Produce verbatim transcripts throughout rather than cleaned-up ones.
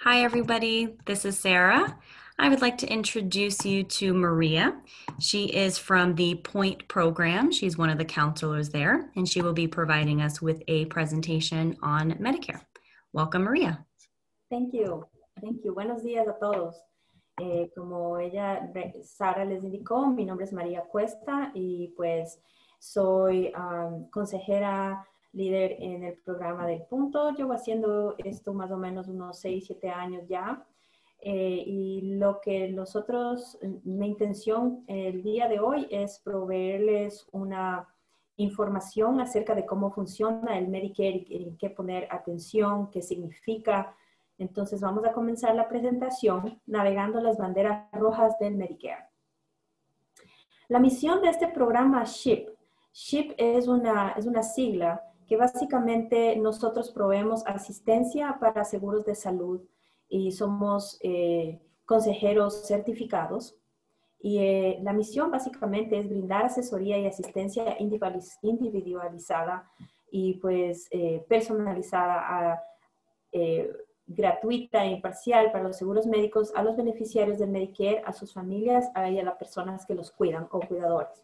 Hi, everybody. This is Sarah. I would like to introduce you to Maria. She is from the POINT program. She's one of the counselors there, and she will be providing us with a presentation on Medicare. Welcome, Maria. Thank you. Thank you. Buenos días a todos. Eh, como ella, Sara les indicó, mi nombre es María Cuesta y pues soy um, consejera líder en el programa del Punto. Llevo haciendo esto más o menos unos seis, siete años ya. Eh, y lo que nosotros, mi intención el día de hoy es proveerles una información acerca de cómo funciona el Medicare y en qué poner atención, qué significa. Entonces vamos a comenzar la presentación navegando las banderas rojas del Medicare. La misión de este programa SHIP, SHIP es una, es una sigla que básicamente nosotros proveemos asistencia para seguros de salud y somos eh, consejeros certificados. Y eh, la misión básicamente es brindar asesoría y asistencia individualizada y pues eh, personalizada a eh, gratuita e imparcial para los seguros médicos a los beneficiarios del Medicare, a sus familias y a las personas que los cuidan o cuidadores.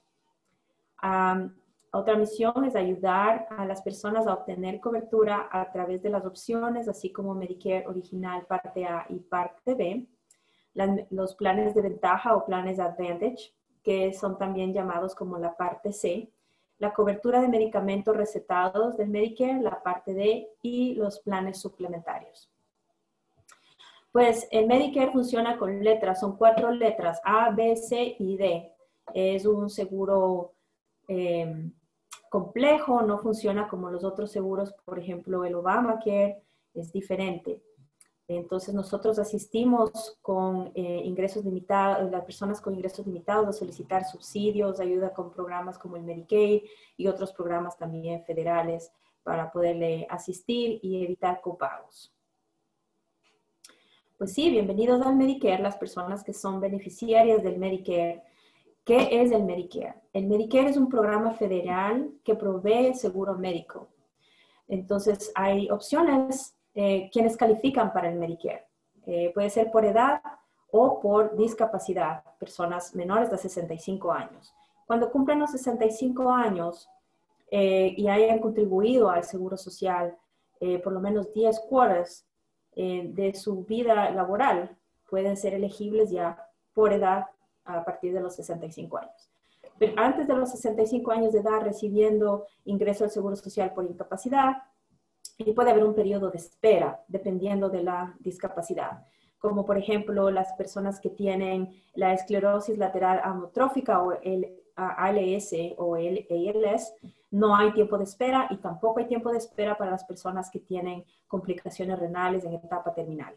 Um, otra misión es ayudar a las personas a obtener cobertura a través de las opciones, así como Medicare original parte A y parte B, las, los planes de ventaja o planes Advantage, que son también llamados como la parte C, la cobertura de medicamentos recetados del Medicare, la parte D, y los planes suplementarios. Pues el Medicare funciona con letras, son cuatro letras, A, B, C y D. Es un seguro eh, complejo, no funciona como los otros seguros, por ejemplo, el Obamacare es diferente. Entonces nosotros asistimos con eh, ingresos limitados, las personas con ingresos limitados a solicitar subsidios, ayuda con programas como el Medicaid y otros programas también federales para poderle asistir y evitar copagos. Pues sí, bienvenidos al Medicare, las personas que son beneficiarias del Medicare. ¿Qué es el Medicare? El Medicare es un programa federal que provee seguro médico. Entonces hay opciones. Eh, quienes califican para el Medicare. Eh, puede ser por edad o por discapacidad, personas menores de sesenta y cinco años. Cuando cumplen los sesenta y cinco años eh, y hayan contribuido al Seguro Social eh, por lo menos diez cuotas eh, de su vida laboral, pueden ser elegibles ya por edad a partir de los sesenta y cinco años. Pero antes de los sesenta y cinco años de edad, recibiendo ingreso al Seguro Social por incapacidad, y puede haber un periodo de espera dependiendo de la discapacidad, como por ejemplo las personas que tienen la esclerosis lateral amiotrófica o el A L S o el A L S, no hay tiempo de espera y tampoco hay tiempo de espera para las personas que tienen complicaciones renales en etapa terminal.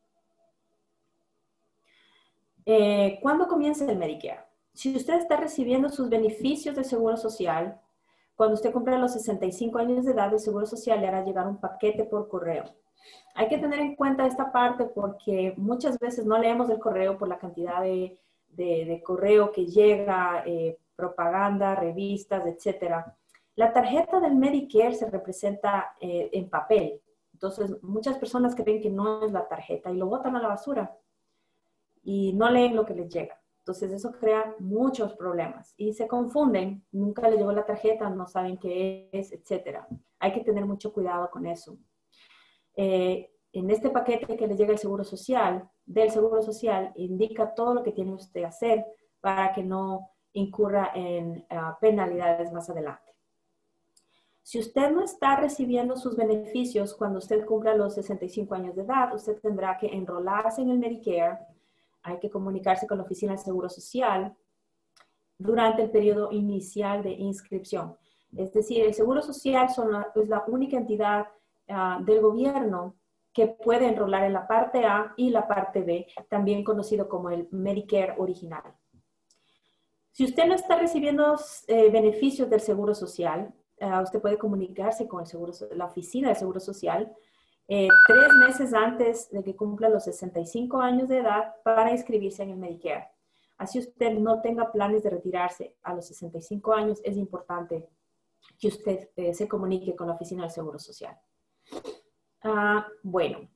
Eh, ¿Cuándo comienza el Medicare? Si usted está recibiendo sus beneficios de Seguro Social, cuando usted cumpla los sesenta y cinco años de edad, el Seguro Social le hará llegar un paquete por correo. Hay que tener en cuenta esta parte porque muchas veces no leemos el correo por la cantidad de, de, de correo que llega, eh, propaganda, revistas, etcétera. La tarjeta del Medicare se representa eh, en papel. Entonces, muchas personas creen que no es la tarjeta y lo botan a la basura y no leen lo que les llega. Entonces eso crea muchos problemas y se confunden, nunca les llegó la tarjeta, no saben qué es, etcétera. Hay que tener mucho cuidado con eso. Eh, en este paquete que les llega el Seguro Social, del Seguro Social, indica todo lo que tiene usted que hacer para que no incurra en uh, penalidades más adelante. Si usted no está recibiendo sus beneficios cuando usted cumpla los sesenta y cinco años de edad, usted tendrá que enrolarse en el Medicare. Hay que comunicarse con la Oficina del Seguro Social durante el periodo inicial de inscripción. Es decir, el Seguro Social son la, es la única entidad uh, del gobierno que puede enrolar en la parte A y la parte B, también conocido como el Medicare original. Si usted no está recibiendo eh, beneficios del Seguro Social, uh, usted puede comunicarse con el seguro, la Oficina del Seguro Social Eh, tres meses antes de que cumpla los sesenta y cinco años de edad para inscribirse en el Medicare. Así usted no tenga planes de retirarse a los sesenta y cinco años, es importante que usted eh, se comunique con la Oficina del Seguro Social. Uh, bueno,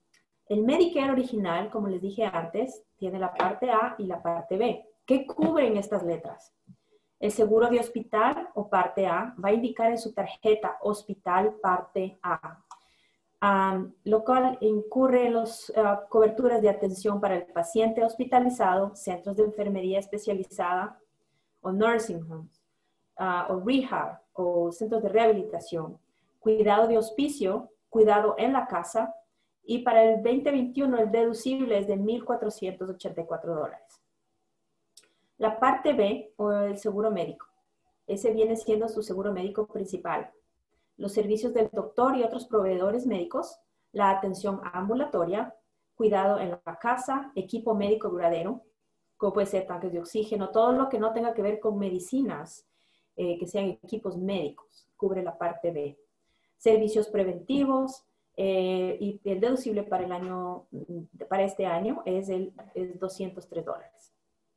El Medicare original, como les dije antes, tiene la parte A y la parte B. ¿Qué cubren estas letras? El seguro de hospital o parte A va a indicar en su tarjeta hospital parte A, um, lo cual incurre en las uh, coberturas de atención para el paciente hospitalizado, centros de enfermería especializada o nursing homes, uh, o rehab o centros de rehabilitación, cuidado de hospicio, cuidado en la casa, y para el veinte veintiuno el deducible es de mil cuatrocientos ochenta y cuatro dólares. La parte B, o el seguro médico, ese viene siendo su seguro médico principal. Los servicios del doctor y otros proveedores médicos, la atención ambulatoria, cuidado en la casa, equipo médico duradero, como puede ser tanques de oxígeno, todo lo que no tenga que ver con medicinas, eh, que sean equipos médicos, cubre la parte B. Servicios preventivos, eh, y el deducible para el año, para este año es, el, es doscientos tres dólares.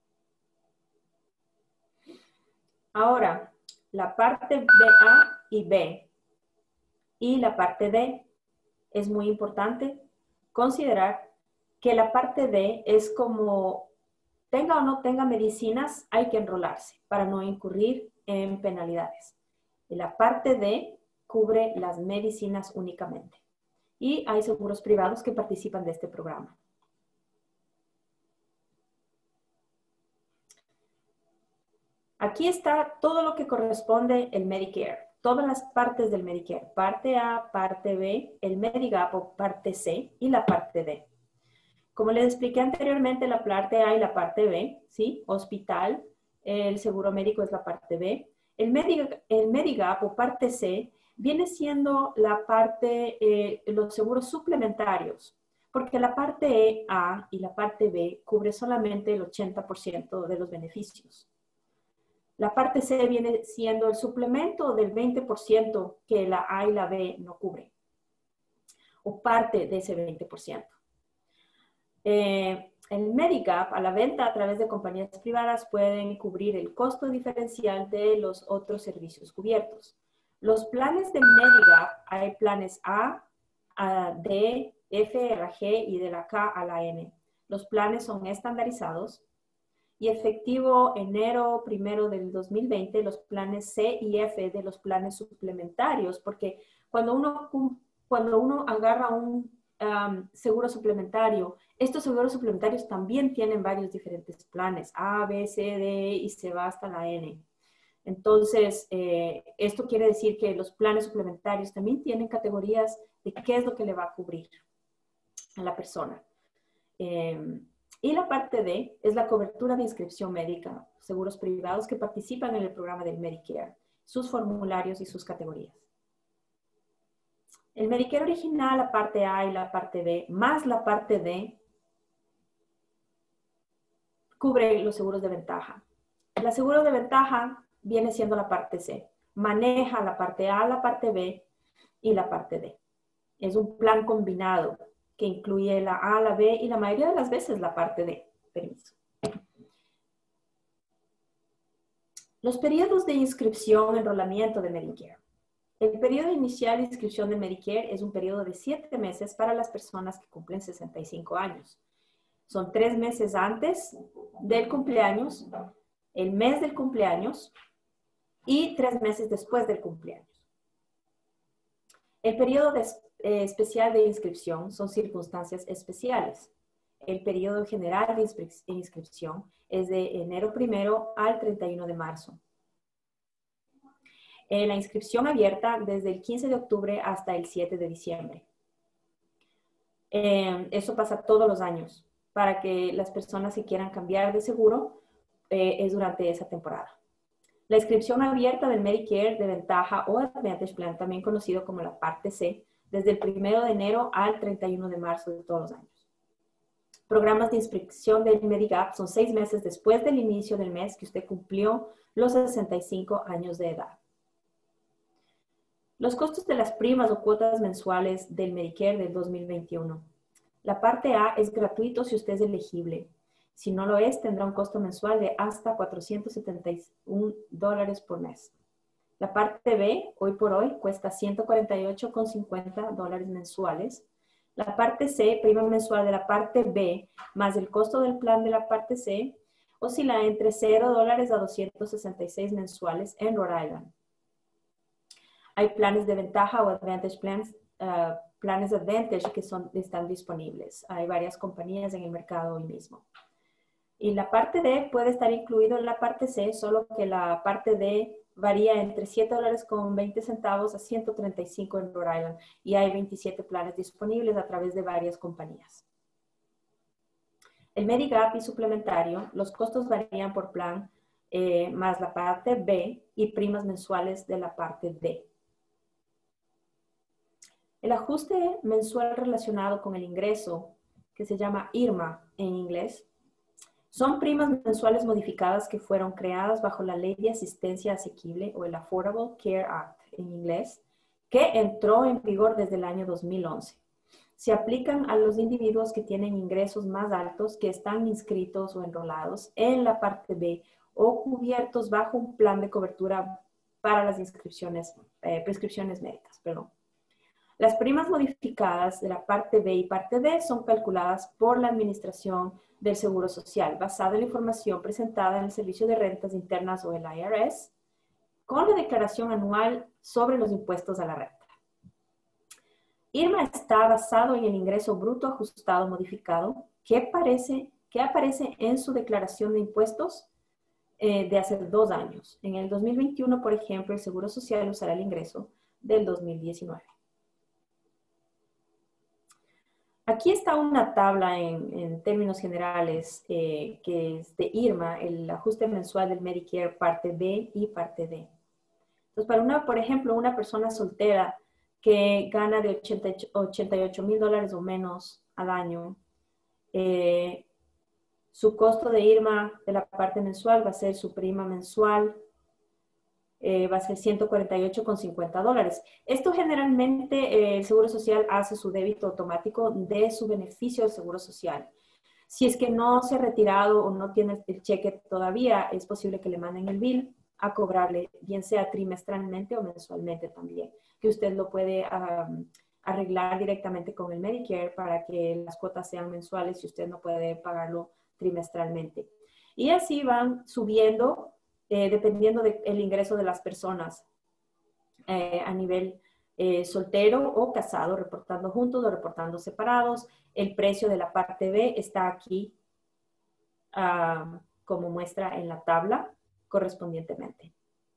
Ahora, la parte B A y B y la parte D, es muy importante considerar que la parte D es como tenga o no tenga medicinas, hay que enrolarse para no incurrir en penalidades. Y la parte D cubre las medicinas únicamente. Y hay seguros privados que participan de este programa. Aquí está todo lo que corresponde el Medicare, todas las partes del Medicare, parte A, parte B, el Medigap o parte C y la parte D. Como les expliqué anteriormente, la parte A y la parte B, ¿sí? Hospital, el seguro médico es la parte B. El, Medigap, el Medigap o parte C viene siendo la parte, eh, los seguros suplementarios, porque la parte A y la parte B cubre solamente el ochenta por ciento de los beneficios. La parte C viene siendo el suplemento del veinte por ciento que la A y la B no cubren, o parte de ese veinte por ciento. Eh, el Medigap, a la venta a través de compañías privadas, pueden cubrir el costo diferencial de los otros servicios cubiertos. Los planes de Medigap, hay planes A, a D, F a la G y de la K a la N. Los planes son estandarizados y efectivo enero primero del dos mil veinte, los planes C y F de los planes suplementarios, porque cuando uno, cuando uno agarra un um, seguro suplementario, estos seguros suplementarios también tienen varios diferentes planes, A, B, C, D y se va hasta la N. Entonces, eh, esto quiere decir que los planes suplementarios también tienen categorías de qué es lo que le va a cubrir a la persona. Eh, y la parte D es la cobertura de inscripción médica, seguros privados que participan en el programa del Medicare, sus formularios y sus categorías. El Medicare original, la parte A y la parte B, más la parte D, cubre los seguros de ventaja. El seguro de ventaja viene siendo la parte C. Maneja la parte A, la parte B y la parte D. Es un plan combinado que incluye la A, la B y la mayoría de las veces la parte D. Permiso. Los periodos de inscripción, enrolamiento de Medicare. El periodo inicial de inscripción de Medicare es un periodo de siete meses para las personas que cumplen sesenta y cinco años. Son tres meses antes del cumpleaños, el mes del cumpleaños y tres meses después del cumpleaños. El periodo de, eh, especial de inscripción son circunstancias especiales. El periodo general de inscri- inscripción es de enero primero al treinta y uno de marzo. Eh, la inscripción abierta desde el quince de octubre hasta el siete de diciembre. Eh, eso pasa todos los años para que las personas que quieran cambiar de seguro eh, es durante esa temporada. La inscripción abierta del Medicare de ventaja o Advantage Plan, también conocido como la parte C, desde el primero de enero al treinta y uno de marzo de todos los años. Programas de inscripción del Medigap son seis meses después del inicio del mes que usted cumplió los sesenta y cinco años de edad. Los costos de las primas o cuotas mensuales del Medicare del dos mil veintiuno. La parte A es gratuito si usted es elegible. Si no lo es, tendrá un costo mensual de hasta cuatrocientos setenta y uno dólares por mes. La parte B, hoy por hoy, cuesta ciento cuarenta y ocho con cincuenta dólares mensuales. La parte C, prima mensual de la parte B, más el costo del plan de la parte C, oscila entre cero dólares a doscientos sesenta y seis mensuales en Rhode Island. Hay planes de ventaja o Advantage Plans, uh, planes Advantage que son, están disponibles. Hay varias compañías en el mercado hoy mismo. Y la parte D puede estar incluido en la parte C, solo que la parte D varía entre siete dólares con veinte centavos a ciento treinta y cinco en Rhode Island. Y hay veintisiete planes disponibles a través de varias compañías. El Medigap y suplementario, los costos varían por plan, eh, más la parte B y primas mensuales de la parte D. El ajuste mensual relacionado con el ingreso, que se llama I R M A en inglés, son primas mensuales modificadas que fueron creadas bajo la Ley de Asistencia Asequible o el Affordable Care Act en inglés, que entró en vigor desde el año dos mil once. Se aplican a los individuos que tienen ingresos más altos, que están inscritos o enrolados en la parte B o cubiertos bajo un plan de cobertura para las inscripciones, eh, prescripciones médicas. Perdón. Las primas modificadas de la parte B y parte D son calculadas por la Administración del Seguro Social, basada en la información presentada en el Servicio de Rentas Internas o el I R S, con la declaración anual sobre los impuestos a la renta. I R M A está basado en el ingreso bruto ajustado modificado que, parece, que aparece en su declaración de impuestos eh, de hace dos años. En el dos mil veintiuno, por ejemplo, el Seguro Social usará el ingreso del dos mil diecinueve. Aquí está una tabla en, en términos generales eh, que es de I R M A, el ajuste mensual del Medicare parte B y parte D. Entonces, para una, por ejemplo, una persona soltera que gana de ochenta y ocho mil dólares o menos al año, eh, su costo de I R M A de la parte mensual va a ser su prima mensual, eh, va a ser ciento cuarenta y ocho con cincuenta dólares. Esto generalmente eh, el Seguro Social hace su débito automático de su beneficio del Seguro Social. Si es que no se ha retirado o no tiene el cheque todavía, es posible que le manden el bill a cobrarle, bien sea trimestralmente o mensualmente también, que usted lo puede um, arreglar directamente con el Medicare para que las cuotas sean mensuales y usted no puede pagarlo trimestralmente. Y así van subiendo eh, dependiendo del ingreso de las personas eh, a nivel eh, soltero o casado, reportando juntos o reportando separados. El precio de la parte B está aquí uh, como muestra en la tabla correspondientemente.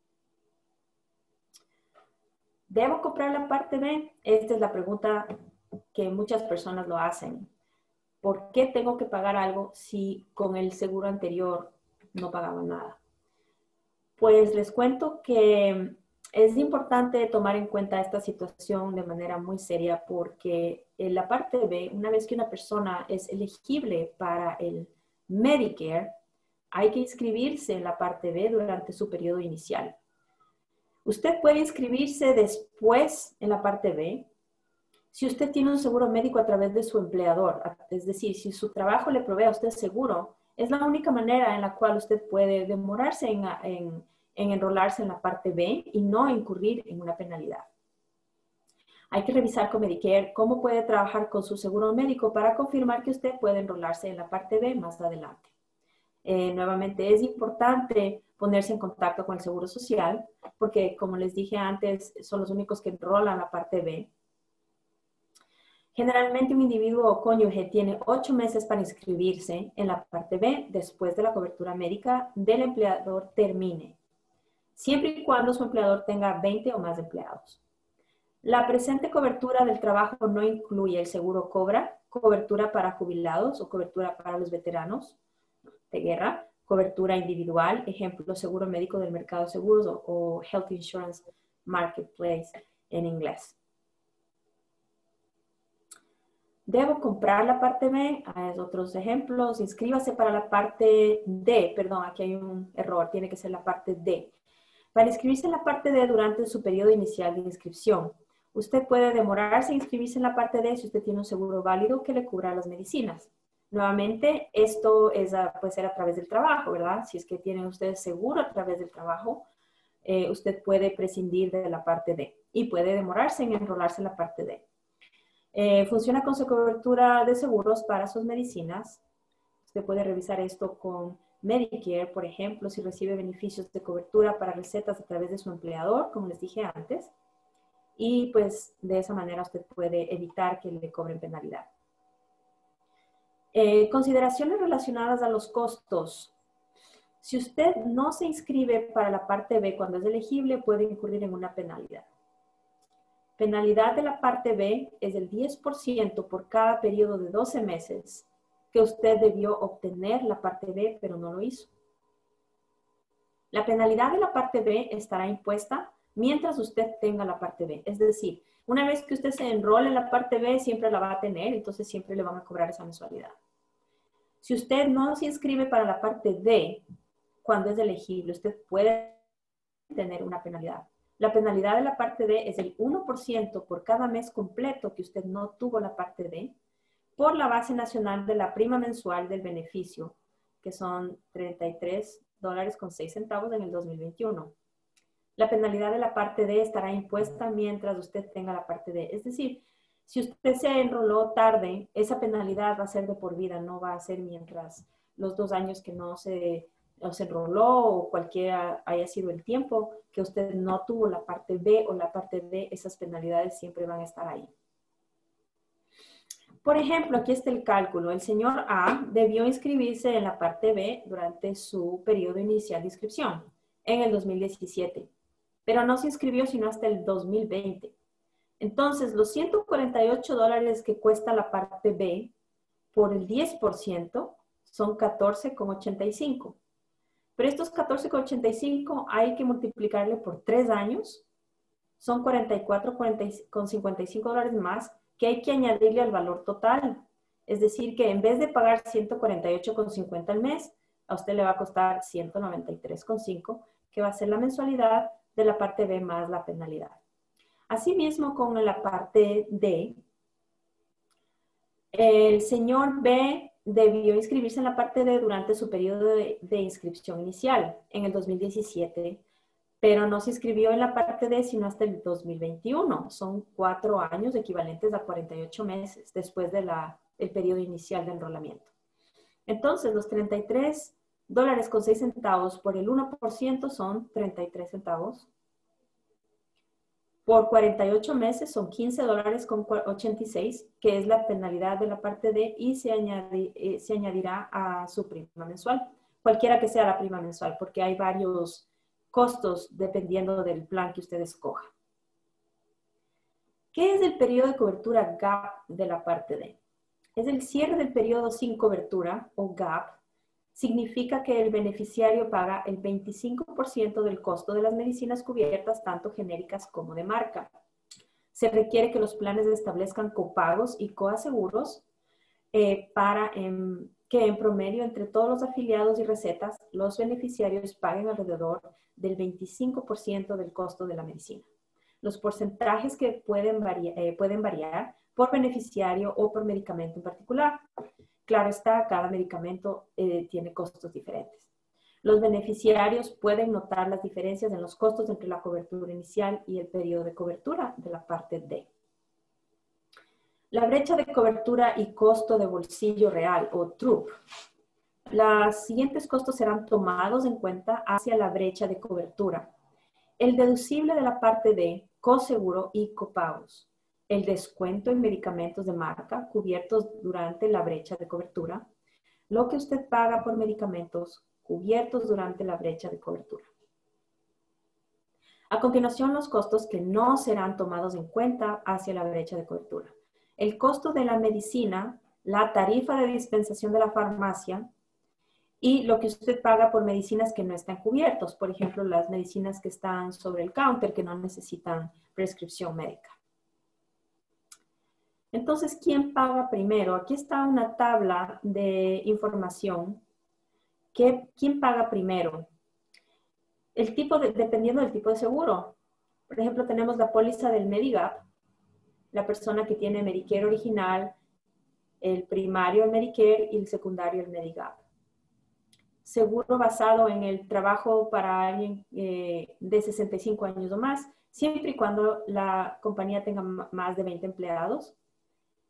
¿Debo comprar la parte B? Esta es la pregunta que muchas personas lo hacen. ¿Por qué tengo que pagar algo si con el seguro anterior no pagaba nada? Pues les cuento que es importante tomar en cuenta esta situación de manera muy seria porque en la parte B, una vez que una persona es elegible para el Medicare, hay que inscribirse en la parte B durante su periodo inicial. Usted puede inscribirse después en la parte B si usted tiene un seguro médico a través de su empleador. Es decir, si su trabajo le provee a usted seguro, es la única manera en la cual usted puede demorarse en, en, en enrolarse en la parte B y no incurrir en una penalidad. Hay que revisar con Medicare cómo puede trabajar con su seguro médico para confirmar que usted puede enrolarse en la parte B más adelante. Eh, nuevamente, es importante ponerse en contacto con el Seguro Social porque, como les dije antes, son los únicos que enrolan la parte B. Generalmente un individuo o cónyuge tiene ocho meses para inscribirse en la parte B después de la cobertura médica del empleador termine, siempre y cuando su empleador tenga veinte o más empleados. La presente cobertura del trabajo no incluye el seguro COBRA, cobertura para jubilados o cobertura para los veteranos de guerra, cobertura individual, ejemplo, seguro médico del mercado de seguros o, o Health Insurance Marketplace en inglés. ¿Debo comprar la parte B? Hay otros ejemplos. Inscríbase para la parte D. Perdón, aquí hay un error. Tiene que ser la parte D. Para inscribirse en la parte D durante su periodo inicial de inscripción, usted puede demorarse en inscribirse en la parte D si usted tiene un seguro válido que le cubra las medicinas. Nuevamente, esto es a, puede ser a través del trabajo, ¿verdad? Si es que tienen ustedes seguro a través del trabajo, eh, usted puede prescindir de la parte D y puede demorarse en enrolarse en la parte D. Eh, funciona con su cobertura de seguros para sus medicinas. Usted puede revisar esto con Medicare, por ejemplo, si recibe beneficios de cobertura para recetas a través de su empleador, como les dije antes. Y pues de esa manera usted puede evitar que le cobren penalidad. Eh, consideraciones relacionadas a los costos. Si usted no se inscribe para la parte B cuando es elegible, puede incurrir en una penalidad. Penalidad de la parte B es del diez por ciento por cada periodo de doce meses que usted debió obtener la parte B, pero no lo hizo. La penalidad de la parte B estará impuesta mientras usted tenga la parte B. Es decir, una vez que usted se enrole en la parte B, siempre la va a tener, entonces siempre le van a cobrar esa mensualidad. Si usted no se inscribe para la parte D, cuando es elegible, usted puede tener una penalidad. La penalidad de la parte D es el uno por ciento por cada mes completo que usted no tuvo la parte D, por la base nacional de la prima mensual del beneficio, que son treinta y tres dólares con seis centavos en el dos mil veintiuno. La penalidad de la parte D estará impuesta mientras usted tenga la parte D. Es decir, si usted se enroló tarde, esa penalidad va a ser de por vida, no va a ser mientras los dos años que no se, no se enroló o cualquiera haya sido el tiempo que usted no tuvo la parte B o la parte D, esas penalidades siempre van a estar ahí. Por ejemplo, aquí está el cálculo. El señor A debió inscribirse en la parte B durante su periodo inicial de inscripción en el dos mil diecisiete, pero no se inscribió sino hasta el dos mil veinte. Entonces, los ciento cuarenta y ocho dólares que cuesta la parte B por el diez por ciento son catorce con ochenta y cinco. Pero estos catorce con ochenta y cinco hay que multiplicarle por tres años. Son cuarenta y cuatro con cincuenta y cinco dólares más que hay que añadirle al valor total. Es decir, que en vez de pagar ciento cuarenta y ocho con cincuenta al mes, a usted le va a costar ciento noventa y tres con cinco, que va a ser la mensualidad de la parte B más la penalidad. Asimismo, con la parte D, el señor B debió inscribirse en la parte D durante su periodo de, de inscripción inicial en el dos mil diecisiete, pero no se inscribió en la parte D sino hasta el dos mil veintiuno. Son cuatro años equivalentes a cuarenta y ocho meses después del periodo inicial de enrolamiento. Entonces, los treinta y tres dólares con seis centavos por el uno por ciento son treinta y tres centavos. Por cuarenta y ocho meses son quince dólares con ochenta y seis, que es la penalidad de la parte D y se, añade, eh, se añadirá a su prima mensual, cualquiera que sea la prima mensual, porque hay varios costos dependiendo del plan que usted escoja. ¿Qué es el periodo de cobertura gap de la parte D? Es el cierre del periodo sin cobertura, o gap. Significa que el beneficiario paga el veinticinco por ciento del costo de las medicinas cubiertas, tanto genéricas como de marca. Se requiere que los planes establezcan copagos y coaseguros eh, para en, que en promedio entre todos los afiliados y recetas, los beneficiarios paguen alrededor del veinticinco por ciento del costo de la medicina. Los porcentajes que pueden, vari eh, pueden variar por beneficiario o por medicamento en particular. Claro está, cada medicamento eh, tiene costos diferentes. Los beneficiarios pueden notar las diferencias en los costos entre la cobertura inicial y el periodo de cobertura de la parte D. La brecha de cobertura y costo de bolsillo real, o T R U P. Los siguientes costos serán tomados en cuenta hacia la brecha de cobertura. El deducible de la parte D, coseguro y copagos. El descuento en medicamentos de marca cubiertos durante la brecha de cobertura, lo que usted paga por medicamentos cubiertos durante la brecha de cobertura. A continuación, los costos que no serán tomados en cuenta hacia la brecha de cobertura. El costo de la medicina, la tarifa de dispensación de la farmacia y lo que usted paga por medicinas que no están cubiertos, por ejemplo, las medicinas que están sobre el counter que no necesitan prescripción médica. Entonces, ¿quién paga primero? Aquí está una tabla de información. ¿Qué, ¿Quién paga primero? El tipo de, dependiendo del tipo de seguro. Por ejemplo, tenemos la póliza del Medigap, la persona que tiene Medicare original, el primario el Medicare y el secundario el Medigap. Seguro basado en el trabajo para alguien eh, de sesenta y cinco años o más, siempre y cuando la compañía tenga más de veinte empleados.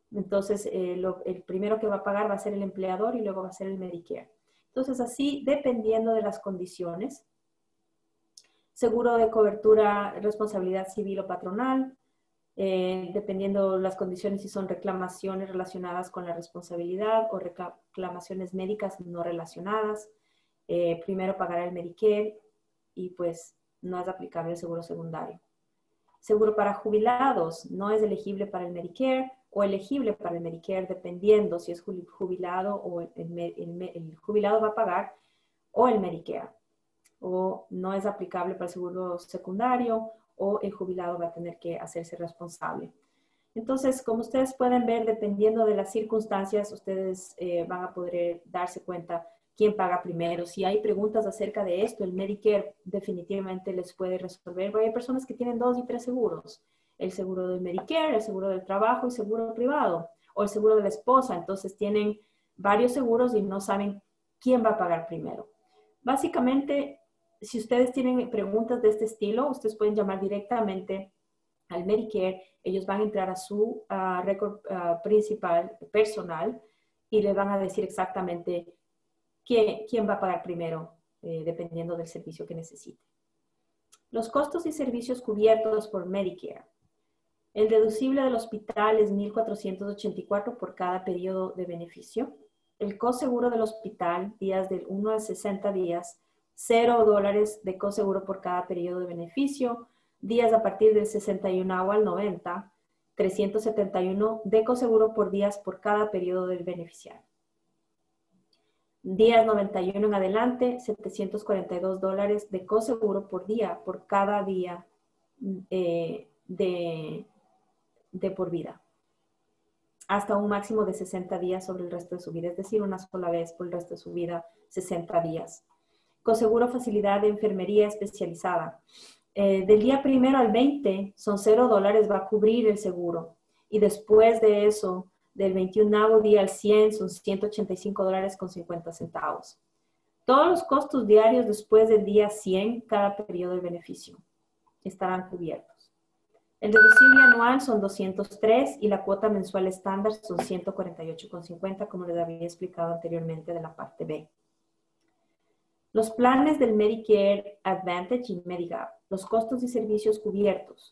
Entonces, eh, lo, el primero que va a pagar va a ser el empleador y luego va a ser el Medicare. Entonces, así, dependiendo de las condiciones, seguro de cobertura, responsabilidad civil o patronal, eh, dependiendo las condiciones si son reclamaciones relacionadas con la responsabilidad o reclamaciones médicas no relacionadas. Eh, primero pagará el Medicare y pues no es aplicable el seguro secundario. Seguro para jubilados no es elegible para el Medicare o elegible para el Medicare dependiendo si es jubilado o el, el, el, el jubilado va a pagar o el Medicare. O no es aplicable para el seguro secundario o el jubilado va a tener que hacerse responsable. Entonces, como ustedes pueden ver, dependiendo de las circunstancias, ustedes eh, van a poder darse cuenta quién paga primero. Si hay preguntas acerca de esto, el Medicare definitivamente les puede resolver. Porque hay personas que tienen dos y tres seguros. El seguro del Medicare, el seguro del trabajo y seguro privado. O el seguro de la esposa. Entonces tienen varios seguros y no saben quién va a pagar primero. Básicamente, si ustedes tienen preguntas de este estilo, ustedes pueden llamar directamente al Medicare. Ellos van a entrar a su uh, récord uh, principal personal y le van a decir exactamente quién, quién va a pagar primero, eh, dependiendo del servicio que necesite. Los costos y servicios cubiertos por Medicare. El deducible del hospital es mil cuatrocientos ochenta y cuatro por cada periodo de beneficio. El coseguro del hospital, días del uno a sesenta días, cero dólares de coseguro por cada periodo de beneficio. Días a partir del sesenta y uno al noventa, trescientos setenta y uno de coseguro por días por cada periodo del beneficiario. Días noventa y uno en adelante, setecientos cuarenta y dos dólares de coseguro por día por cada día eh, de, de por vida. Hasta un máximo de sesenta días sobre el resto de su vida, es decir, una sola vez por el resto de su vida, sesenta días. Coseguro facilidad de enfermería especializada. Eh, del día primero al veinte son cero dólares, va a cubrir el seguro. Y después de eso, del veintiuno día al cien son ciento ochenta y cinco dólares con cincuenta centavos. Todos los costos diarios después del día cien, cada periodo de beneficio, estarán cubiertos. El deducible anual son doscientos tres y la cuota mensual estándar son ciento cuarenta y ocho con cincuenta, como les había explicado anteriormente de la parte B. Los planes del Medicare Advantage y Medigap, los costos y servicios cubiertos.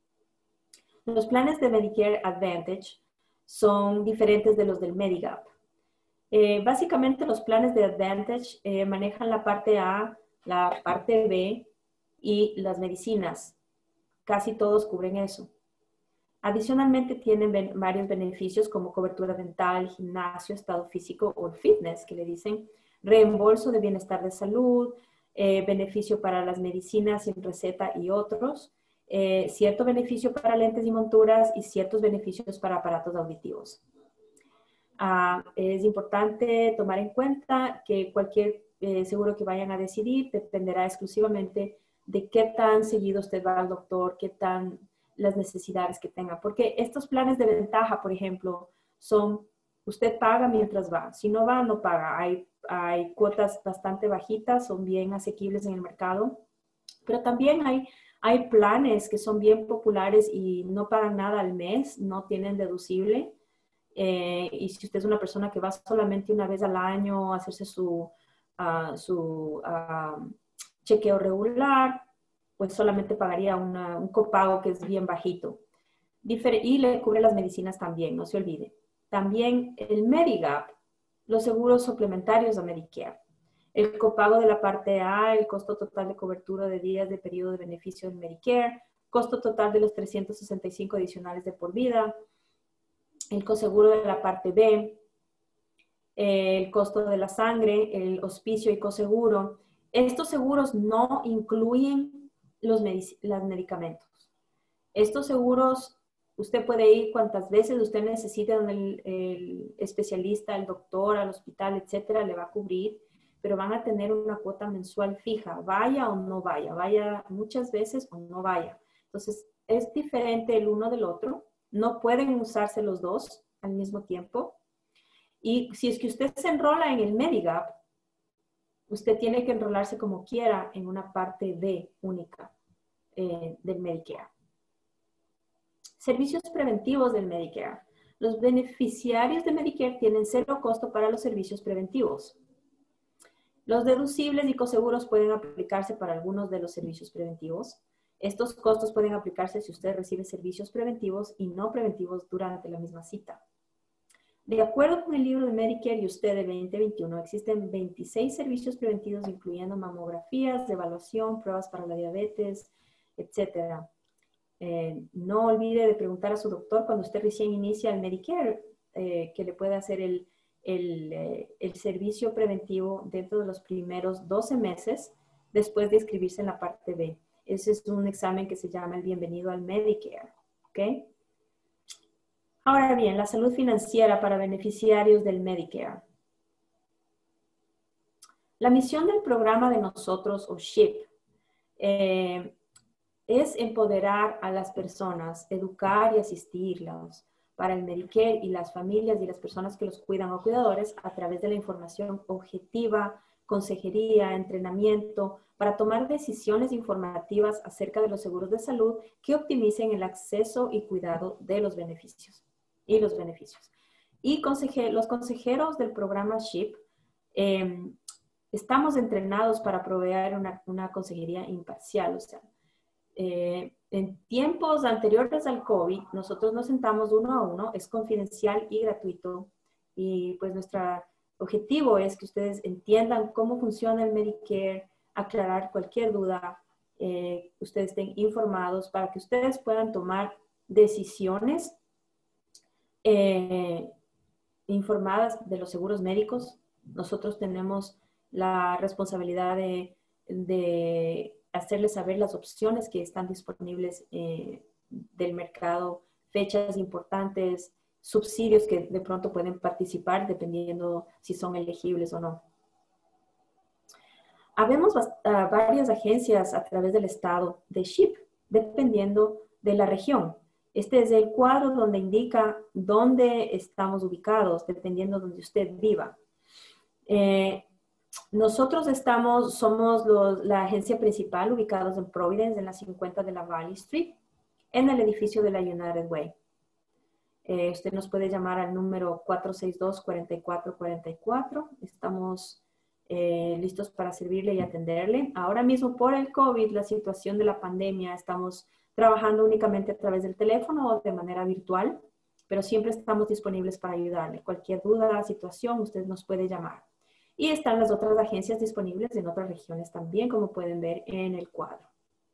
Los planes de Medicare Advantage son diferentes de los del Medigap. Eh, básicamente los planes de Advantage eh, manejan la parte A, la parte B y las medicinas. Casi todos cubren eso. Adicionalmente tienen ben- varios beneficios como cobertura dental, gimnasio, estado físico o fitness, que le dicen reembolso de bienestar de salud, eh, beneficio para las medicinas sin receta y otros, eh, cierto beneficio para lentes y monturas y ciertos beneficios para aparatos auditivos. Ah, es importante tomar en cuenta que cualquier eh, seguro que vayan a decidir dependerá exclusivamente de qué tan seguido usted va al doctor, qué tan las necesidades que tenga. Porque estos planes de ventaja, por ejemplo, son, usted paga mientras va. Si no va, no paga. Hay, hay cuotas bastante bajitas, son bien asequibles en el mercado. Pero también hay, hay planes que son bien populares y no pagan nada al mes, no tienen deducible. Eh, y si usted es una persona que va solamente una vez al año a hacerse su, uh, su uh, chequeo regular, pues solamente pagaría una, un copago que es bien bajito. Difer y le cubre las medicinas también, no se olvide. También el Medigap, los seguros suplementarios a Medicare. El copago de la parte A, el costo total de cobertura de días de periodo de beneficio en Medicare, costo total de los trescientos sesenta y cinco adicionales de por vida, el coseguro de la parte B, el costo de la sangre, el hospicio y coseguro. Estos seguros no incluyen los, medic los medicamentos. Estos seguros, usted puede ir cuantas veces usted necesite donde el, el especialista, el doctor, al hospital, etcétera, le va a cubrir, pero van a tener una cuota mensual fija, vaya o no vaya, vaya muchas veces o no vaya. Entonces, es diferente el uno del otro. No pueden usarse los dos al mismo tiempo. Y si es que usted se enrola en el Medigap, usted tiene que enrolarse como quiera en una parte B única eh, del Medicare. Servicios preventivos del Medicare. Los beneficiarios de Medicare tienen cero costo para los servicios preventivos. Los deducibles y coseguros pueden aplicarse para algunos de los servicios preventivos. Estos costos pueden aplicarse si usted recibe servicios preventivos y no preventivos durante la misma cita. De acuerdo con el libro de Medicare y usted de veinte veintiuno, existen veintiséis servicios preventivos incluyendo mamografías, evaluación, pruebas para la diabetes, etcétera. Eh, no olvide de preguntar a su doctor cuando usted recién inicia el Medicare, eh, que le puede hacer el, el, eh, el servicio preventivo dentro de los primeros doce meses después de inscribirse en la parte B. Ese es un examen que se llama el Bienvenido al Medicare, ¿ok? Ahora bien, la salud financiera para beneficiarios del Medicare. La misión del programa de nosotros, o SHIP, eh, es empoderar a las personas, educar y asistirlos para el Medicare y las familias y las personas que los cuidan o cuidadores a través de la información objetiva, consejería, entrenamiento, para tomar decisiones informativas acerca de los seguros de salud que optimicen el acceso y cuidado de los beneficios y los beneficios. Y conseje los consejeros del programa SHIP eh, estamos entrenados para proveer una, una consejería imparcial, o sea, Eh, en tiempos anteriores al COVID, nosotros nos sentamos uno a uno, es confidencial y gratuito, y pues nuestro objetivo es que ustedes entiendan cómo funciona el Medicare, aclarar cualquier duda, eh, ustedes estén informados para que ustedes puedan tomar decisiones eh, informadas de los seguros médicos. Nosotros tenemos la responsabilidad de, de hacerles saber las opciones que están disponibles eh, del mercado, fechas importantes, subsidios que de pronto pueden participar dependiendo si son elegibles o no. Habemos uh, varias agencias a través del estado de SHIP, dependiendo de la región. Este es el cuadro donde indica dónde estamos ubicados, dependiendo de donde usted viva. Eh, nosotros estamos, somos los, la agencia principal ubicados en Providence, en la cincuenta de la Valley Street, en el edificio de la United Way. Eh, usted nos puede llamar al número cuatro seis dos, cuatro cuatro cuatro cuatro. Estamos eh, listos para servirle y atenderle. Ahora mismo por el COVID, la situación de la pandemia, estamos trabajando únicamente a través del teléfono o de manera virtual, pero siempre estamos disponibles para ayudarle. Cualquier duda, situación, usted nos puede llamar. Y están las otras agencias disponibles en otras regiones también, como pueden ver en el cuadro.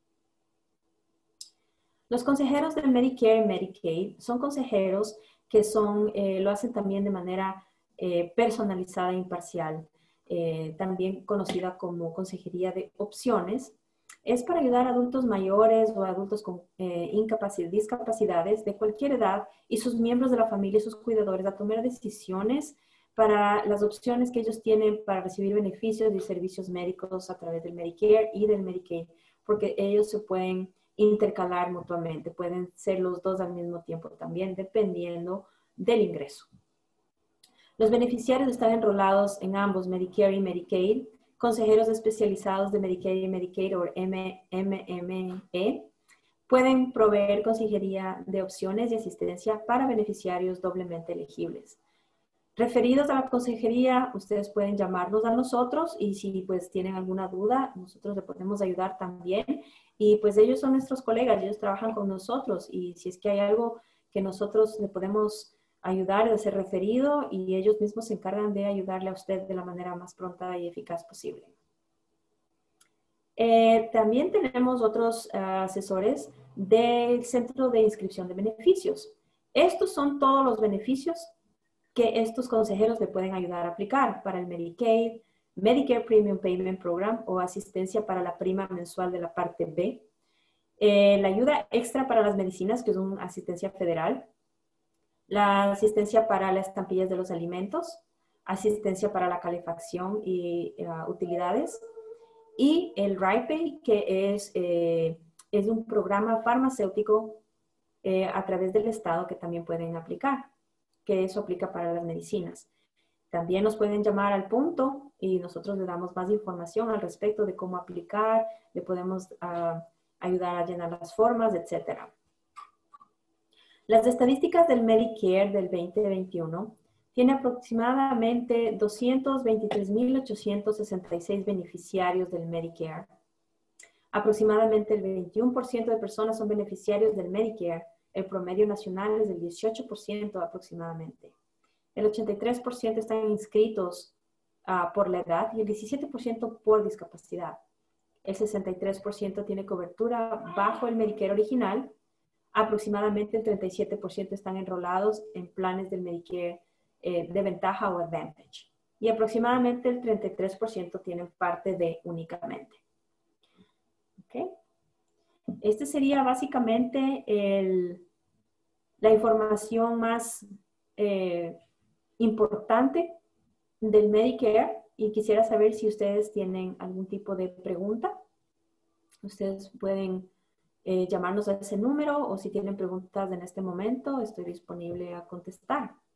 Los consejeros de Medicare y Medicaid son consejeros que son, eh, lo hacen también de manera eh, personalizada e imparcial, eh, también conocida como consejería de opciones. Es para ayudar a adultos mayores o adultos con eh, incapacidad, discapacidades de cualquier edad y sus miembros de la familia y sus cuidadores a tomar decisiones para las opciones que ellos tienen para recibir beneficios y servicios médicos a través del Medicare y del Medicaid, porque ellos se pueden intercalar mutuamente, pueden ser los dos al mismo tiempo también, dependiendo del ingreso. Los beneficiarios están enrolados en ambos Medicare y Medicaid. Consejeros especializados de Medicare y Medicaid, o M M M E, pueden proveer consejería de opciones y asistencia para beneficiarios doblemente elegibles. Referidos a la consejería, ustedes pueden llamarnos a nosotros y si pues tienen alguna duda, nosotros le podemos ayudar también. Y pues ellos son nuestros colegas, ellos trabajan con nosotros y si es que hay algo que nosotros le podemos ayudar de ser referido y ellos mismos se encargan de ayudarle a usted de la manera más pronta y eficaz posible. Eh, también tenemos otros uh, asesores del Centro de Inscripción de Beneficios. Estos son todos los beneficios que estos consejeros le pueden ayudar a aplicar para el Medicaid, Medicare Premium Payment Program o asistencia para la prima mensual de la parte B, eh, la ayuda extra para las medicinas, que es una asistencia federal, la asistencia para las estampillas de los alimentos, asistencia para la calefacción y uh, utilidades, y el RIPE, que es, eh, es un programa farmacéutico eh, a través del Estado que también pueden aplicar, que eso aplica para las medicinas. También nos pueden llamar al punto y nosotros le damos más información al respecto de cómo aplicar, le podemos uh, ayudar a llenar las formas, etcétera. Las estadísticas del Medicare del veinte veintiuno tiene aproximadamente doscientos veintitrés mil ochocientos sesenta y seis beneficiarios del Medicare. Aproximadamente el veintiuno por ciento de personas son beneficiarios del Medicare. El promedio nacional es del dieciocho por ciento aproximadamente. El ochenta y tres por ciento están inscritos uh, por la edad y el diecisiete por ciento por discapacidad. El sesenta y tres por ciento tiene cobertura bajo el Medicare original. Aproximadamente el treinta y siete por ciento están enrolados en planes del Medicare eh, de ventaja o Advantage. Y aproximadamente el treinta y tres por ciento tienen parte de únicamente. ¿Okay? Este sería básicamente el, la información más eh, importante del Medicare y quisiera saber si ustedes tienen algún tipo de pregunta. Ustedes pueden eh, llamarnos a ese número o si tienen preguntas en este momento, estoy disponible a contestar.